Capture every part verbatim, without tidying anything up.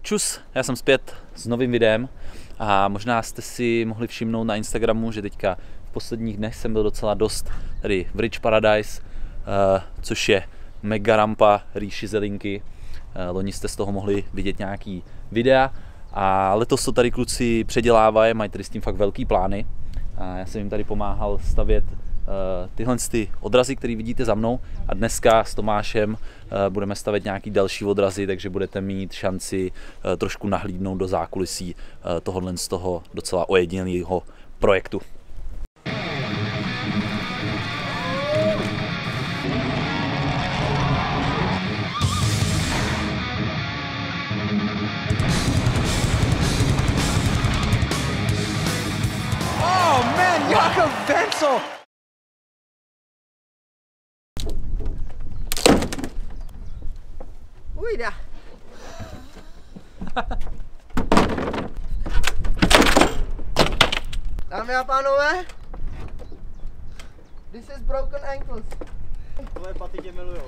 Čus, já jsem zpět s novým videem a možná jste si mohli všimnout na Instagramu, že teďka v posledních dnech jsem byl docela dost tady v Rich Paradise, uh, což je mega rampa říši zelinky. Uh, loni jste z toho mohli vidět nějaký videa a letos to tady kluci předělávají, mají tady s tím fakt velký plány. A já jsem jim tady pomáhal stavět uh, tyhle ty odrazy, které vidíte za mnou, a dneska s Tomášem uh, budeme stavět nějaký další odrazy, takže budete mít šanci uh, trošku nahlídnout do zákulisí uh, tohohle z toho docela ojedinělého projektu. Jakob Wenzel! Ujda! Dámy a pánové, this is broken ankles. Tvoje paty tě milujou.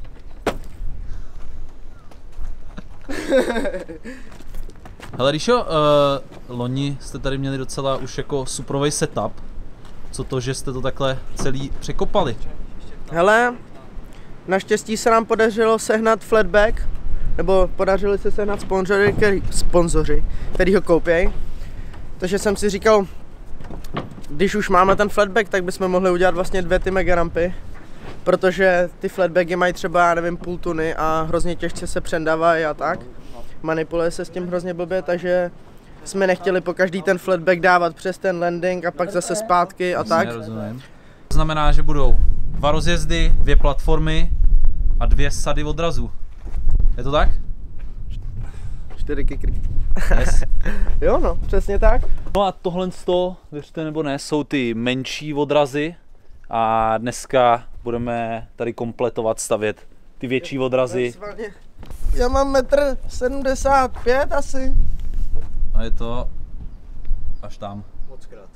Hele Ríšo, uh, loni jste tady měli docela už jako suprovej setup. Co to, že jste to takhle celý překopali? Hele, naštěstí se nám podařilo sehnat flatback, nebo podařili se sehnat sponzory, který, sponzoři, který ho koupěj. Takže jsem si říkal, když už máme ten flatback, tak bychom mohli udělat vlastně dvě ty mega rampy. Protože ty flatbacky mají třeba, já nevím, půl tuny a hrozně těžce se přendávají a tak. Manipuluje se s tím hrozně blbě, takže jsme nechtěli po každý ten flatback dávat přes ten landing a pak zase zpátky a tak. To znamená, že budou dva rozjezdy, dvě platformy a dvě sady odrazů. Je to tak? Čtyři kikry. Yes. Jo no, přesně tak. No a tohle sto, věřte nebo ne, jsou ty menší odrazy a dneska budeme tady kompletovat, stavět ty větší odrazy. Já mám metr sedmdesát pět asi. A je to až tam. Mockrát.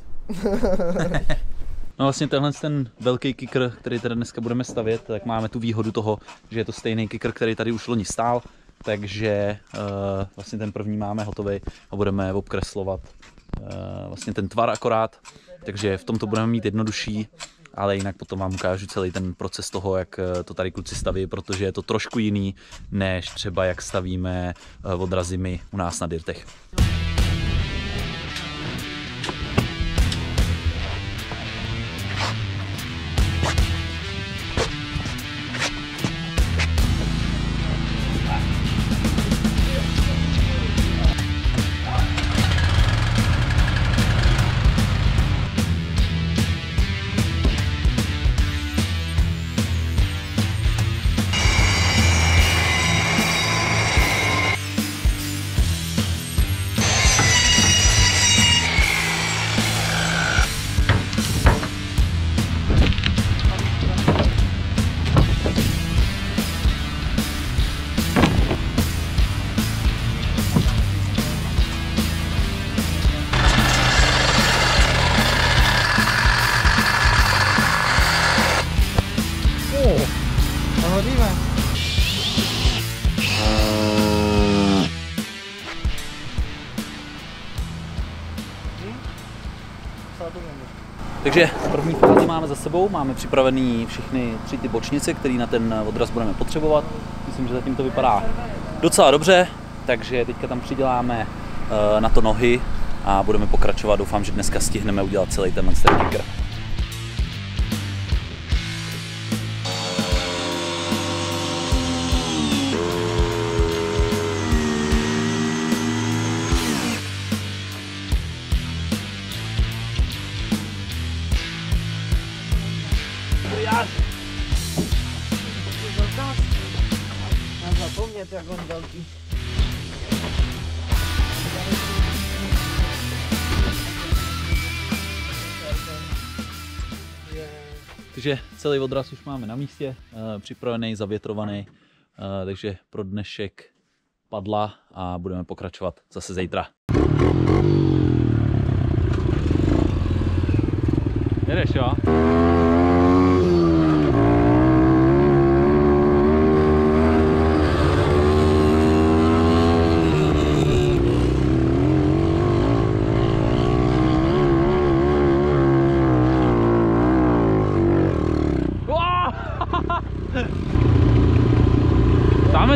No vlastně tenhle ten velký kicker, který tady dneska budeme stavět, tak máme tu výhodu toho, že je to stejný kicker, který tady už loni stál, takže uh, vlastně ten první máme hotový a budeme obkreslovat uh, vlastně ten tvar akorát, takže v tom to budeme mít jednodušší, ale jinak potom vám ukážu celý ten proces toho, jak to tady kluci staví, protože je to trošku jiný, než třeba jak stavíme odrazy my u nás na dirtech. Takže první fázi máme za sebou, máme připravený všechny tři ty bočnice, které na ten odraz budeme potřebovat. Myslím, že zatím to vypadá docela dobře, takže teďka tam přiděláme uh, na to nohy a budeme pokračovat. Doufám, že dneska stihneme udělat celý tenhle kicker. Mám zapomnět, jak on velký. Takže celý odraz už máme na místě, připravený, zavětrovaný, takže pro dnešek padla a budeme pokračovat zase zítra. Jedeš, jo?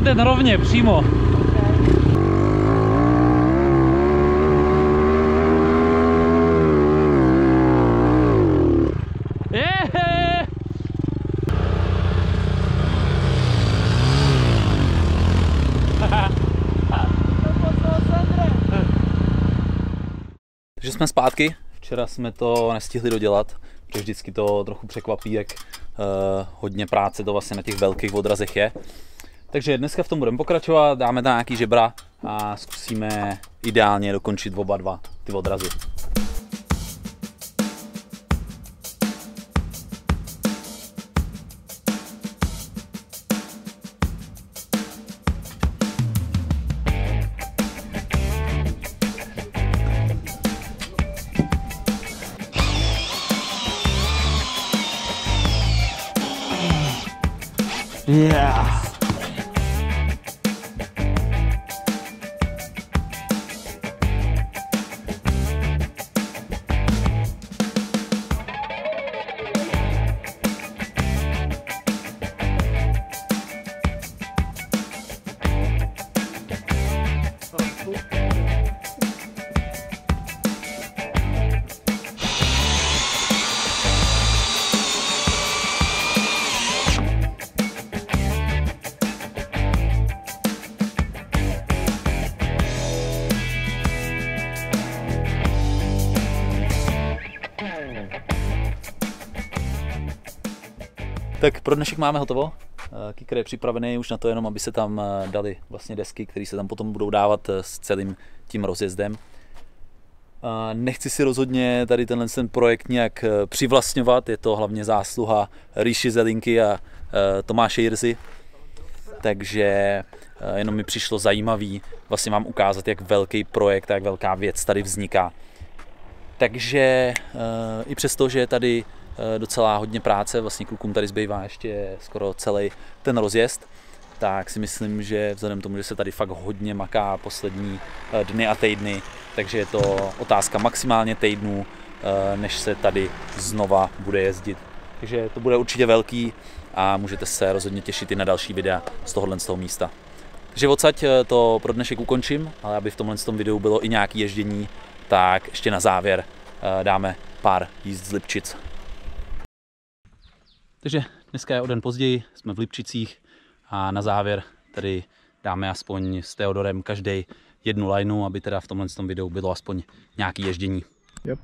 ten rovně, přímo. Yeah! Takže jsme zpátky. Včera jsme to nestihli dodělat, protože vždycky to trochu překvapí, jak uh, hodně práce to vlastně na těch velkých odrazech je. Takže dneska v tom budeme pokračovat, dáme tam nějaký žebra a zkusíme ideálně dokončit oba dva ty odrazy. Yeah. Tak pro dnešek máme hotovo. Kicker je připravený už na to jenom, aby se tam dali vlastně desky, které se tam potom budou dávat s celým tím rozjezdem. Nechci si rozhodně tady tenhle ten projekt nějak přivlastňovat, je to hlavně zásluha Ríši Zelinky a Tomáše Jirzy. Takže jenom mi přišlo zajímavý vlastně vám ukázat, jak velký projekt a jak velká věc tady vzniká. Takže i přesto, že je tady docela hodně práce, vlastně klukům tady zbývá ještě skoro celý ten rozjezd, tak si myslím, že vzhledem k tomu, že se tady fakt hodně maká poslední dny a týdny, takže je to otázka maximálně týdnů, než se tady znova bude jezdit. Takže to bude určitě velký a můžete se rozhodně těšit i na další videa z tohohle z toho místa. Takže odsaď to pro dnešek ukončím, ale aby v tomhle tom videu bylo i nějaké ježdění, tak ještě na závěr dáme pár jízd z Lipčic. Takže dneska je o den později, jsme v Lipčicích a na závěr tady dáme aspoň s Teodorem každý jednu lineu, aby teda v tomhle tom videu bylo aspoň nějaký ježdění. Yep.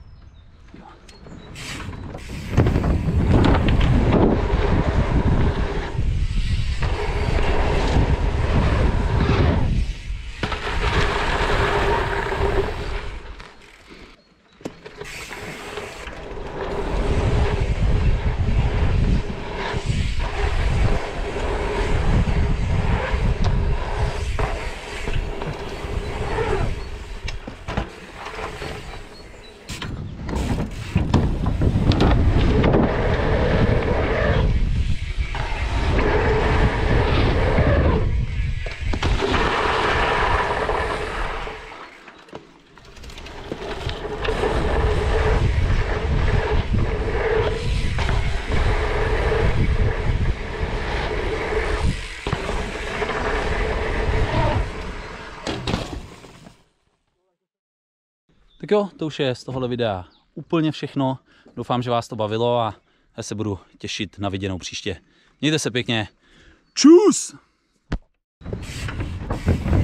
Tak jo, to už je z tohohle videa úplně všechno. Doufám, že vás to bavilo a já se budu těšit na viděnou příště. Mějte se pěkně. Čus!